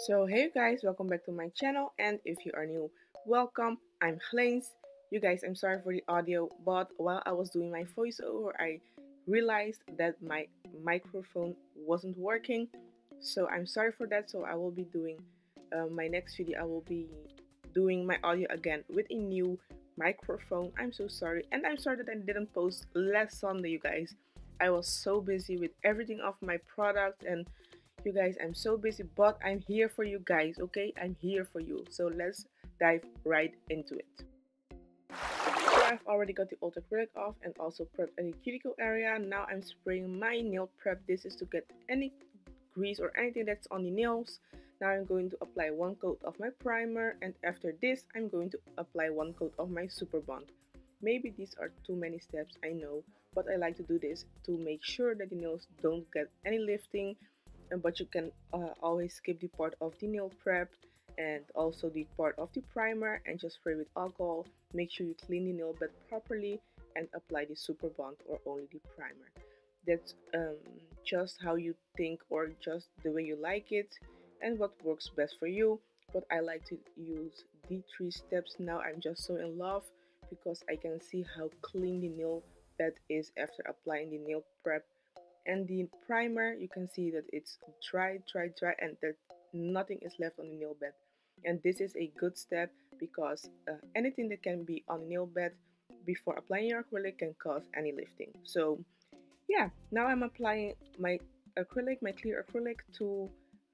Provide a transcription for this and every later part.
So hey you guys, welcome back to my channel, and if you are new, welcome. I'm Helens. You guys, I'm sorry for the audio, but while I was doing my voiceover, I realized that my microphone wasn't working. So I'm sorry for that. So I will be doing my next video. I will be doing my audio again with a new microphone. I'm so sorry, and I'm sorry that I didn't post last Sunday, you guys. I was so busy with everything of my product, and you guys, I'm so busy, but I'm here for you guys, okay? I'm here for you. So let's dive right into it. So I've already got the old acrylic off and also prepped any cuticle area. Now I'm spraying my nail prep. This is to get any grease or anything that's on the nails. Now I'm going to apply one coat of my primer, and after this I'm going to apply one coat of my Super Bond. Maybe these are too many steps, I know, but I like to do this to make sure that the nails don't get any lifting. But you can always skip the part of the nail prep and also the part of the primer and just spray with alcohol. Make sure you clean the nail bed properly and apply the Super Bond or only the primer. That's just how you think or just the way you like it and what works best for you. But I like to use the 3 steps now. I'm just so in love because I can see how clean the nail bed is after applying the nail prep and the primer. You can see that it's dry and that nothing is left on the nail bed. And this is a good step because anything that can be on the nail bed before applying your acrylic can cause any lifting. So yeah, now I'm applying my acrylic, my clear acrylic to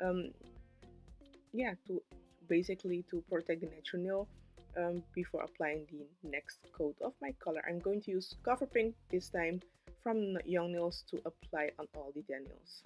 to basically to protect the natural nail before applying the next coat of my color. I'm going to use Cover Pink this time from Young Nails to apply on all the nails.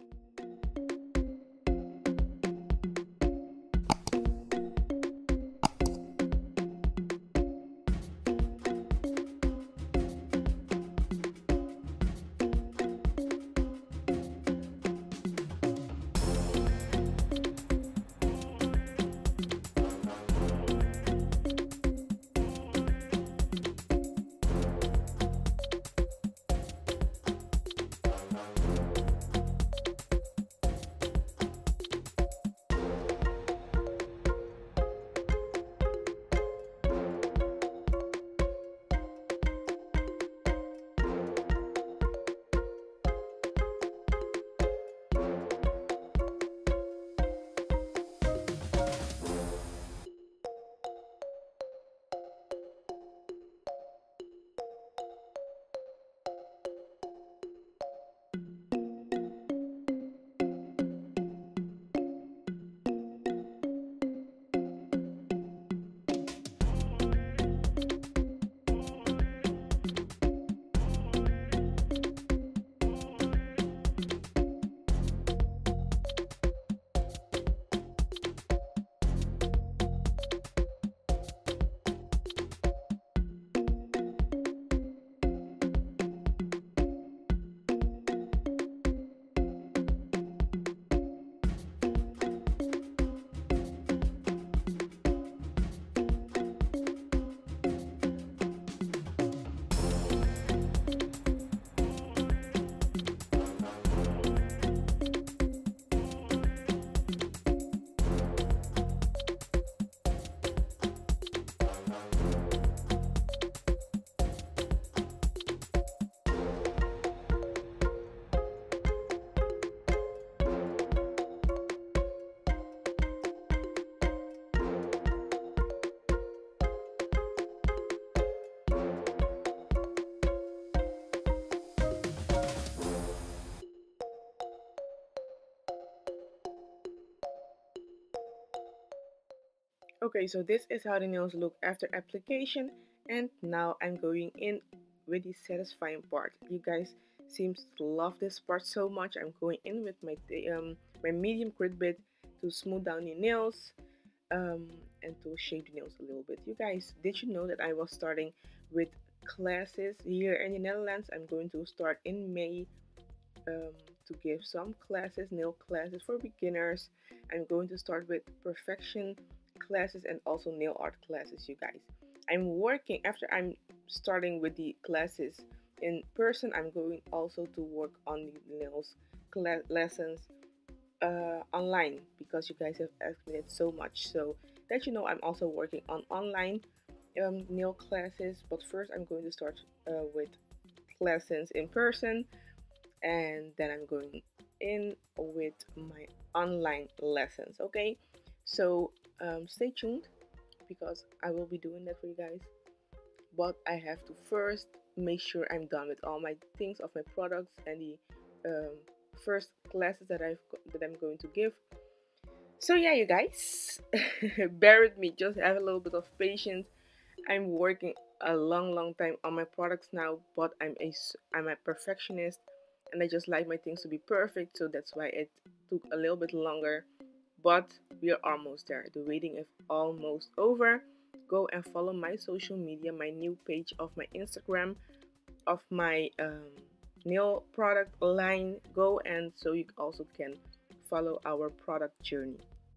Okay, so this is how the nails look after application, and now I'm going in with the satisfying part. You guys seems to love this part so much. I'm going in with my medium grit bit to smooth down the nails and to shape the nails a little bit. You guys, did you know that I was starting with classes here in the Netherlands? I'm going to start in May to give some classes, nail classes for beginners. I'm going to start with perfection classes and also nail art classes, you guys. I'm working after I'm starting with the classes in person. I'm going also to work on the nails lessons online, because you guys have asked me that so much. So that you know, I'm also working on online nail classes. But first, I'm going to start with lessons in person, and then I'm going in with my online lessons. Okay, so stay tuned because I will be doing that for you guys. But I have to first make sure I'm done with all my things of my products and the um, first classes that I'm going to give. So yeah, you guys, bear with me. Just have a little bit of patience. I'm working a long time on my products now, but I'm a perfectionist, and I just like my things to be perfect. So that's why it took a little bit longer. But we are almost there. The waiting is almost over. Go and follow my social media, my new page of my Instagram, of my nail product line. Go, and so you also can follow our product journey.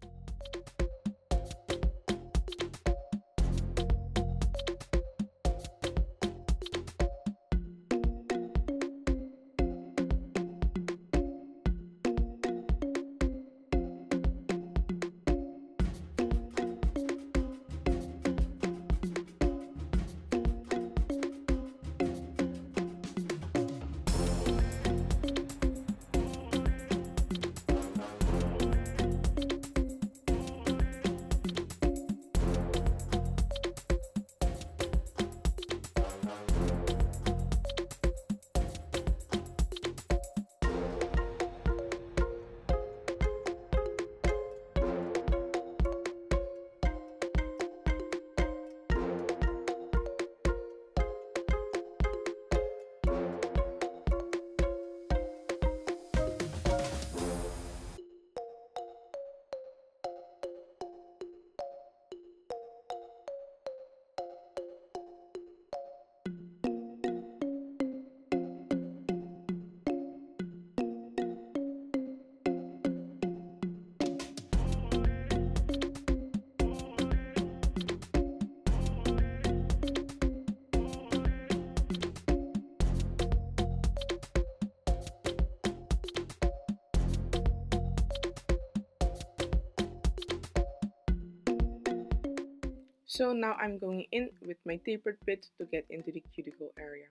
So now I'm going in with my tapered bit to get into the cuticle area.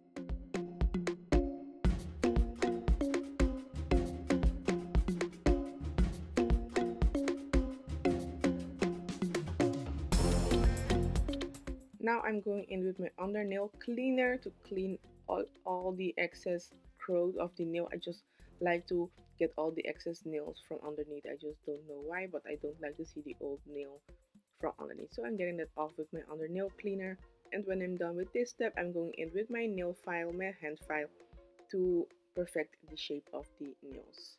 Now I'm going in with my undernail cleaner to clean all the excess growth of the nail. I just like to get all the excess nails from underneath. I just don't know why, but I don't like to see the old nail from underneath. So I'm getting that off with my undernail cleaner. And when I'm done with this step, I'm going in with my nail file, my hand file, to perfect the shape of the nails.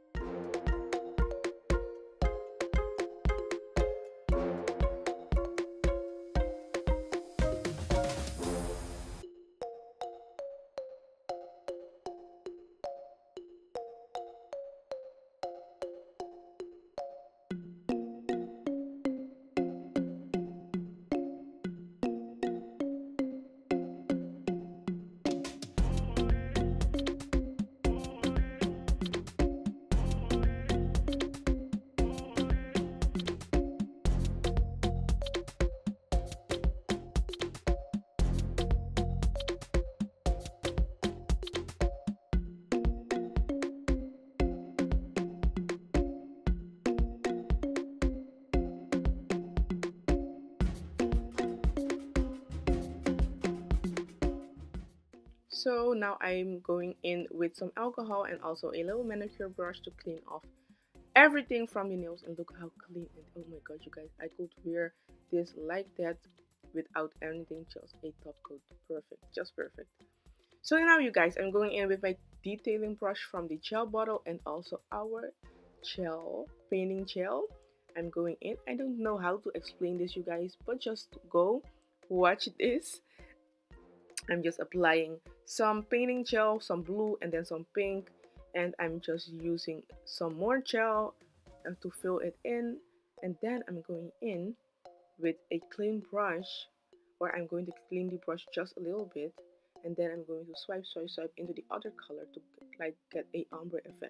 So now I'm going in with some alcohol and also a little manicure brush to clean off everything from the nails. And look how clean, and oh my god, you guys, I could wear this like that without anything, just a top coat. Perfect, just perfect. So now you guys, I'm going in with my detailing brush from the gel bottle and also our gel painting gel. I'm going in. I don't know how to explain this, you guys, but just go watch this. I'm just applying some painting gel, some blue and then some pink, and I'm just using some more gel to fill it in. And then I'm going in with a clean brush, or I'm going to clean the brush just a little bit, and then I'm going to swipe into the other color to like get a ombre effect.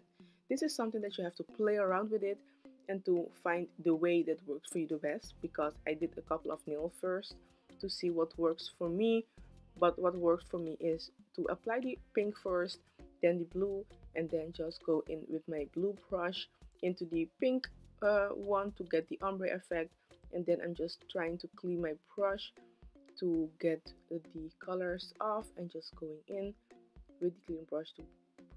this is something that you have to play around with it and to find the way that works for you the best, because I did a couple of nails first to see what works for me. But what works for me is to apply the pink first, then the blue, and then just go in with my blue brush into the pink one to get the ombre effect. And then I'm just trying to clean my brush to get the colors off, and just going in with the clean brush to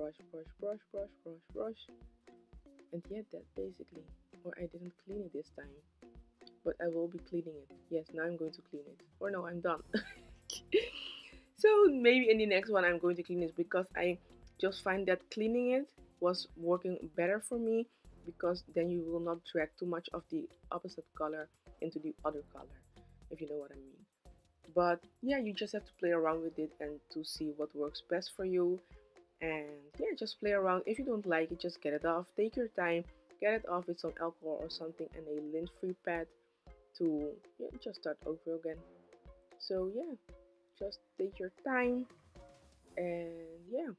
brush. And yeah, that basically. Or I didn't clean it this time, but I will be cleaning it. Yes, now I'm going to clean it. Or no, I'm done. So maybe in the next one I'm going to clean it, because I just find that cleaning it was working better for me, because then you will not drag too much of the opposite color into the other color, if you know what I mean. But yeah, you just have to play around with it and to see what works best for you. And yeah, just play around. If you don't like it, just get it off. Take your time, get it off with some alcohol or something and a lint-free pad to just start over again. So yeah, just take your time, and yeah.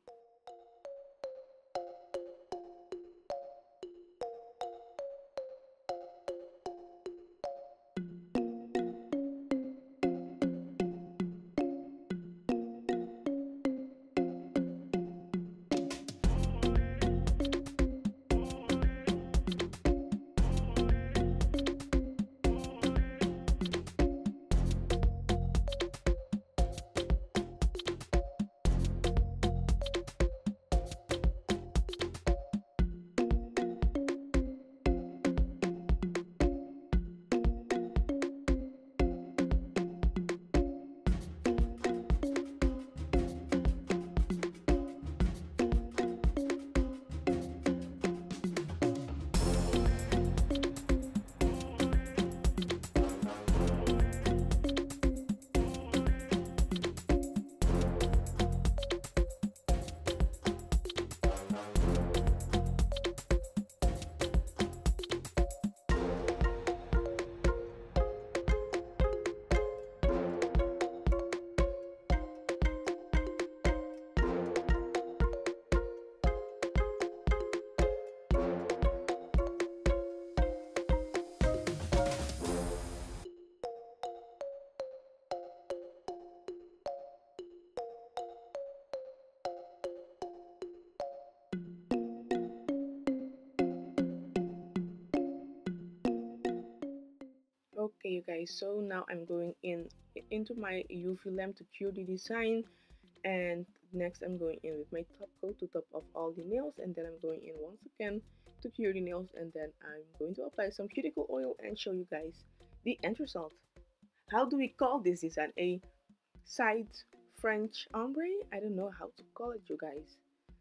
Okay, you guys, so now I'm going into my UV lamp to cure the design, and next I'm going in with my top coat to top off all the nails, and then I'm going in once again to cure the nails, and then I'm going to apply some cuticle oil and show you guys the end result. How do we call this design? A side French ombre? I don't know how to call it, you guys.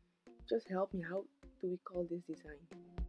Just help me, how do we call this design?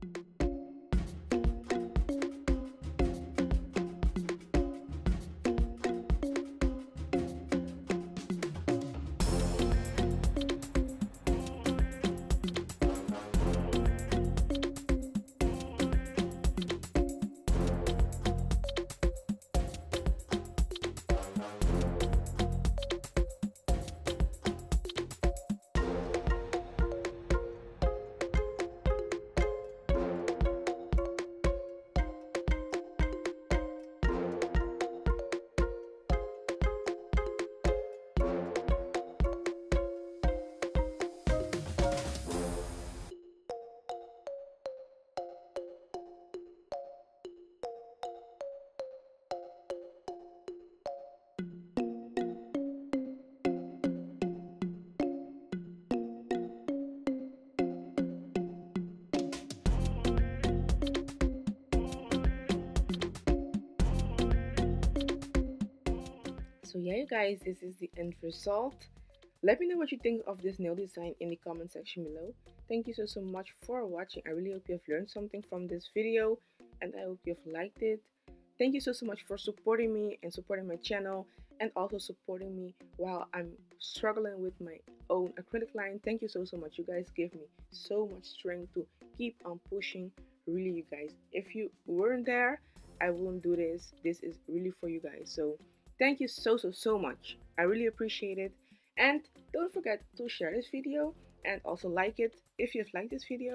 So yeah, you guys, this is the end result. Let me know what you think of this nail design in the comment section below. Thank you so much for watching. I really hope you have learned something from this video, and I hope you've liked it. Thank you so much for supporting me and supporting my channel, and also supporting me while I'm struggling with my own acrylic line. Thank you so much. You guys give me so much strength to keep on pushing. Really, you guys, if you weren't there, I wouldn't do this. This is really for you guys. So thank you so much. I really appreciate it. And don't forget to share this video and also like it if you've liked this video.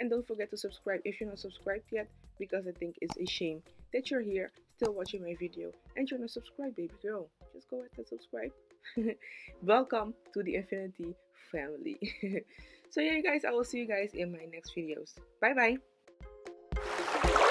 And don't forget to subscribe if you're not subscribed yet, because I think it's a shame that you're here still watching my video and you're not subscribed, baby girl. Just go ahead and subscribe. Welcome to the Infinity family. So yeah, you guys, I will see you guys in my next videos. Bye bye.